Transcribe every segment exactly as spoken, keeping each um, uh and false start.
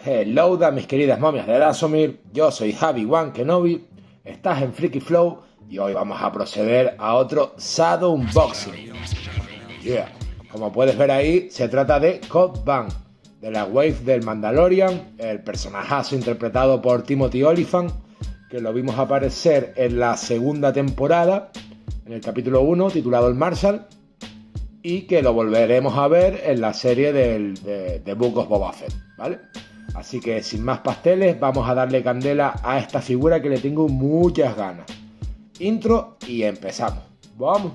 Hello, mis queridas momias de Dazomir, yo soy Javi One Kenobi, estás en Freaky Flow y hoy vamos a proceder a otro Shadow Unboxing. Yeah. Como puedes ver ahí, se trata de Cobb Vanth, de la Wave del Mandalorian, el personajazo interpretado por Timothy Olyphant, que lo vimos aparecer en la segunda temporada, en el capítulo uno, titulado El Marshal, y que lo volveremos a ver en la serie del, de, de Book of Boba Fett, ¿vale? Así que sin más pasteles, vamos a darle candela a esta figura que le tengo muchas ganas. Intro y empezamos. ¡Vamos!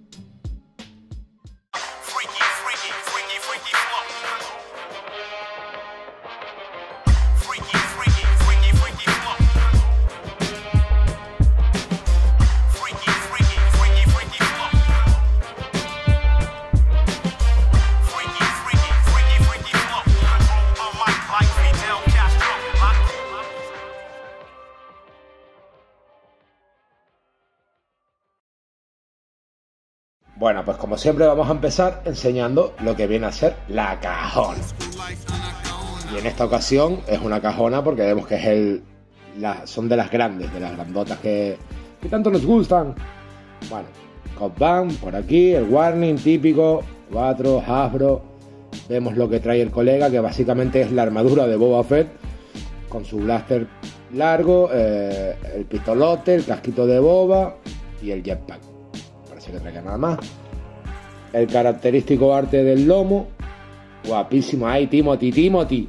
Bueno, pues como siempre vamos a empezar enseñando lo que viene a ser la cajona. Y en esta ocasión es una cajona porque vemos que es el, la, son de las grandes, de las grandotas que, que tanto nos gustan. Bueno, Cobb Vanth por aquí, el warning típico, cuatro, Hasbro. Vemos lo que trae el colega, que básicamente es la armadura de Boba Fett, con su blaster largo, eh, el pistolote, el casquito de Boba y el jetpack. Que traiga nada más. El característico arte del lomo, guapísimo ahí, Timothy, Timothy.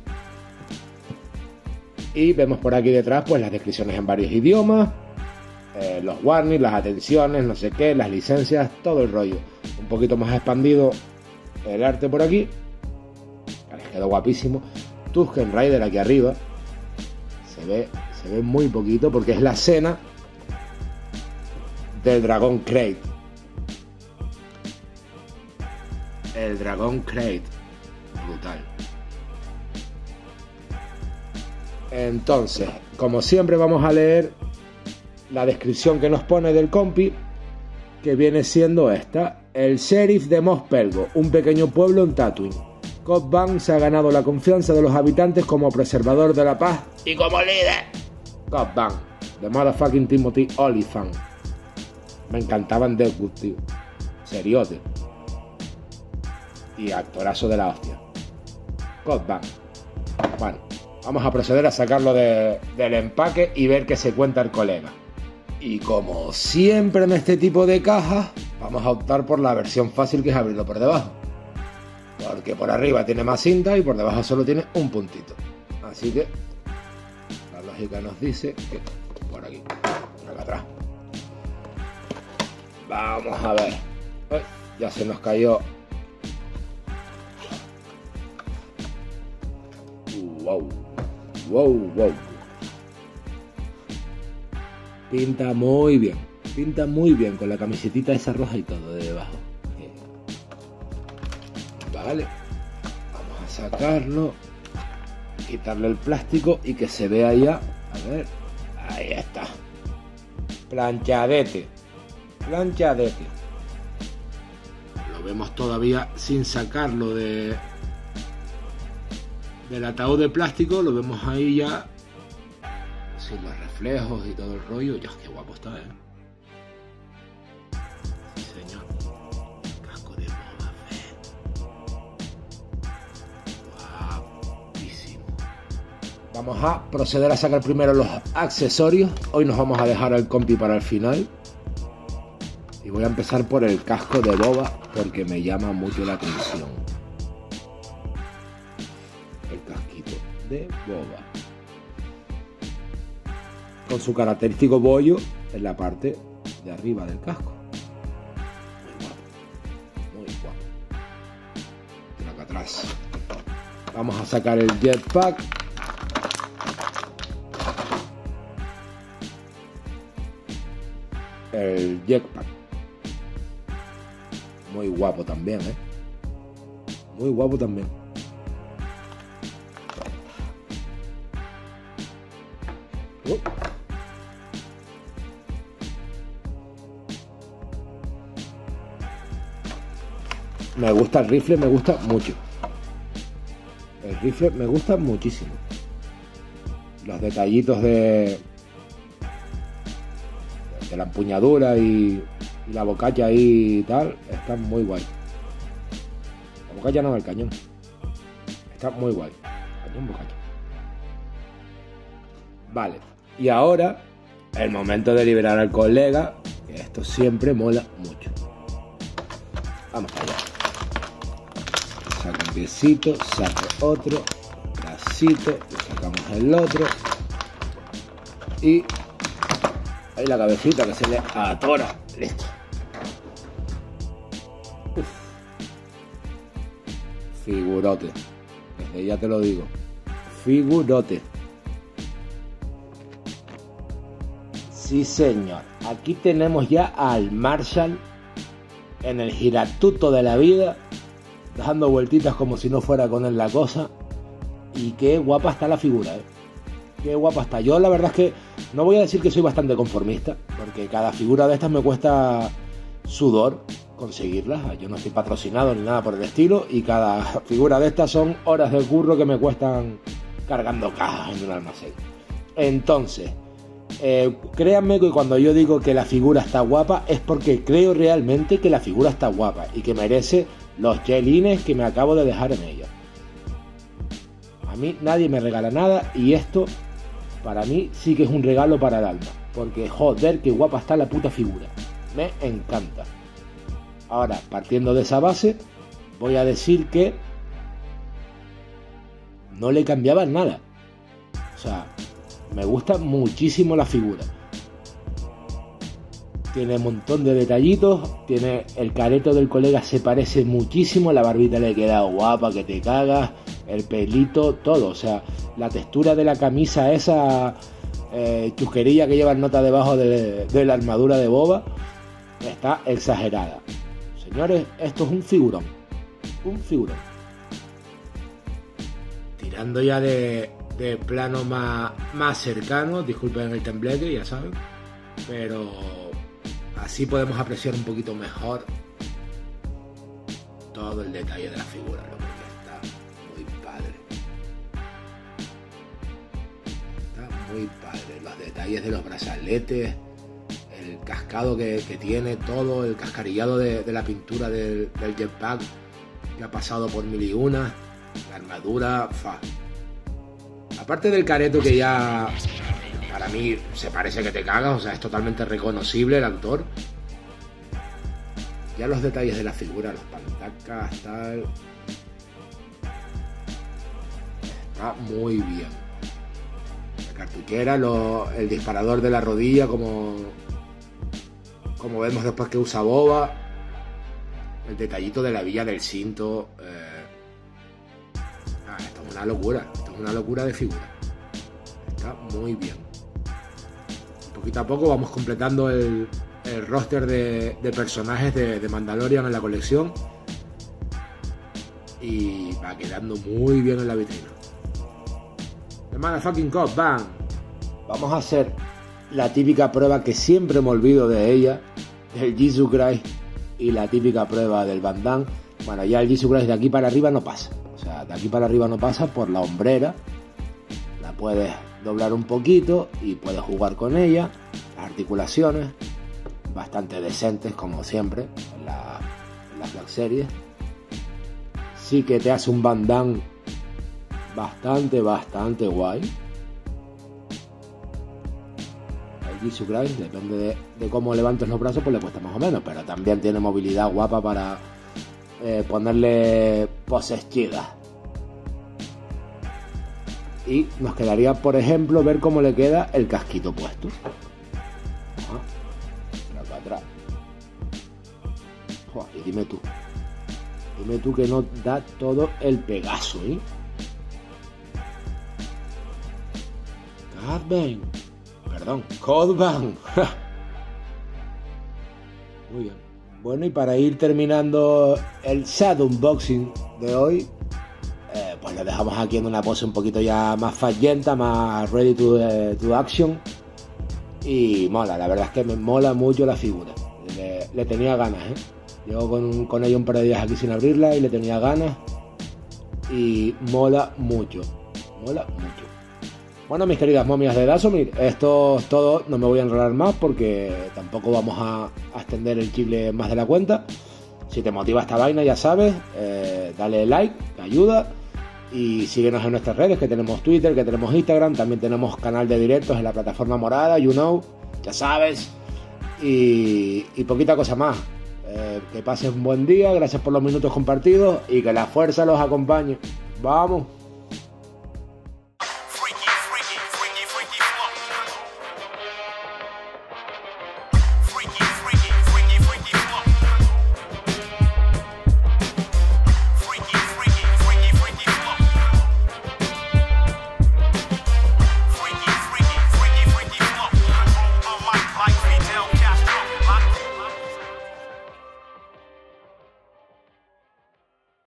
Y vemos por aquí detrás pues las descripciones en varios idiomas, eh, los warnings, las atenciones, no sé qué, las licencias, todo el rollo. Un poquito más expandido el arte por aquí, les quedó guapísimo. Tusken Raider aquí arriba, se ve, se ve muy poquito porque es la escena del dragón Crate. El dragón Crate, brutal. Entonces, como siempre vamos a leer la descripción que nos pone del compi, que viene siendo esta: el sheriff de Mos Pelgo, un pequeño pueblo en Tatooine. Cobb Vanth se ha ganado la confianza de los habitantes como preservador de la paz y como líder. Cobb Vanth, de motherfucking Timothy Olyphant. Me encantaban Deadwood, tío. Seriote. Y actorazo de la hostia. Cobb Vanth. Bueno, vamos a proceder a sacarlo de, del empaque y ver qué se cuenta el colega. Y como siempre en este tipo de cajas, vamos a optar por la versión fácil, que es abrirlo por debajo. Porque por arriba tiene más cinta y por debajo solo tiene un puntito. Así que la lógica nos dice que por aquí, por acá atrás. Vamos a ver. Ay, ya se nos cayó. Wow, wow, wow. Pinta muy bien. Pinta muy bien con la camisetita esa roja y todo de debajo. Vale. Vamos a sacarlo. Quitarle el plástico y que se vea ya. A ver. Ahí está. Planchadete. Planchadete. Lo vemos todavía sin sacarlo de... del ataúd de plástico, lo vemos ahí ya sin los reflejos y todo el rollo. Ya, qué guapo está, eh. Sí, señor. Casco de Boba Fett. Guapísimo. Vamos a proceder a sacar primero los accesorios. Hoy nos vamos a dejar al compi para el final. Y voy a empezar por el casco de Boba porque me llama mucho la atención. De Boba, con su característico bollo en la parte de arriba del casco. Muy guapo, muy guapo. Por acá atrás vamos a sacar el jetpack. El jetpack muy guapo también, eh muy guapo también. Me gusta el rifle, me gusta mucho. El rifle me gusta muchísimo. los detallitos de, de la empuñadura y, y la bocacha ahí y tal, están muy guay. La bocacha no, el cañón. Está muy guay. Cañón, bocacha. Vale. Y ahora, el momento de liberar al colega, que esto siempre mola mucho. Vamos allá. Saca un piecito, saca otro, bracito, le sacamos el otro. Y ahí la cabecita que se le atora. Listo. Uf. Figurote. Desde ya te lo digo. Figurote. Sí, señor. Aquí tenemos ya al Marshall en el giratuto de la vida, dando vueltitas como si no fuera con él la cosa. Y qué guapa está la figura, ¿eh? Qué guapa está. Yo la verdad es que no voy a decir que soy bastante conformista, porque cada figura de estas me cuesta sudor conseguirlas. Yo no estoy patrocinado ni nada por el estilo, y cada figura de estas son horas de curro que me cuestan cargando cajas en un almacén. Entonces, Eh, créanme que cuando yo digo que la figura está guapa es porque creo realmente que la figura está guapa y que merece los chelines que me acabo de dejar en ella. A mí nadie me regala nada, y esto para mí sí que es un regalo para el alma, porque joder qué guapa está la puta figura, me encanta. Ahora, partiendo de esa base, voy a decir que no le cambiaba nada. O sea, me gusta muchísimo la figura. Tiene un montón de detallitos. Tiene el careto del colega, se parece muchísimo. La barbita le queda guapa que te cagas. El pelito, todo. O sea, la textura de la camisa, esa eh, chusquerilla que lleva en nota debajo de, de la armadura de Boba, está exagerada. Señores, esto es un figurón. Un figurón. Tirando ya de... de plano más, más cercano, disculpen el tembleque, ya saben, pero así podemos apreciar un poquito mejor todo el detalle de la figura, lo que está muy padre. Está muy padre, los detalles de los brazaletes, el cascado que, que tiene, todo el cascarillado de, de la pintura del, del jetpack que ha pasado por mil y una, la armadura, fa. Aparte del careto, que ya para mí se parece que te cagas, o sea, es totalmente reconocible el actor. Ya los detalles de la figura, los pantacas, tal. Está muy bien. La cartuchera, lo, el disparador de la rodilla, como, como vemos después que usa Boba. El detallito de la villa del cinto. Eh, ah, esto es una locura. Una locura de figura. Está muy bien. Poquito a poco vamos completando el, el roster de, de personajes de, de Mandalorian en la colección, y va quedando muy bien en la vitrina. The motherfucking cop, bam. Vamos a hacer la típica prueba que siempre me olvido de ella, el Jesus Christ, y la típica prueba del Van Damme. Bueno, ya el Jesus Christ de aquí para arriba no pasa. O sea, de aquí para arriba no pasa por la hombrera. La puedes doblar un poquito y puedes jugar con ella. Las articulaciones, bastante decentes como siempre en la, en las Black Series. Sí que te hace un Van Damme bastante, bastante guay. El Jesus Christ, depende de, de cómo levantes los brazos, pues le cuesta más o menos. Pero también tiene movilidad guapa para Eh, ponerle poses chidas. Y nos quedaría, por ejemplo, ver cómo le queda el casquito puesto. Ajá. Para atrás. Joder, y dime tú. Dime tú que no da todo el pegazo, ¿eh? Codban. Perdón, Codban. Muy bien. Bueno, y para ir terminando el Shadow Unboxing de hoy, eh, pues lo dejamos aquí en una pose un poquito ya más fallenta, más ready to, uh, to action. Y mola, la verdad es que me mola mucho la figura. Le, le tenía ganas, ¿eh? Llevo con, con ella un par de días aquí sin abrirla y le tenía ganas. Y mola mucho, mola mucho. Bueno, mis queridas momias de Dasomir, esto es todo, no me voy a enrolar más porque tampoco vamos a, a extender el chicle más de la cuenta. Si te motiva esta vaina, ya sabes, eh, dale like, que ayuda, y síguenos en nuestras redes, que tenemos Twitter, que tenemos Instagram, también tenemos canal de directos en la plataforma morada, you know, ya sabes, y, y poquita cosa más. Eh, que pases un buen día, gracias por los minutos compartidos y que la fuerza los acompañe. ¡Vamos!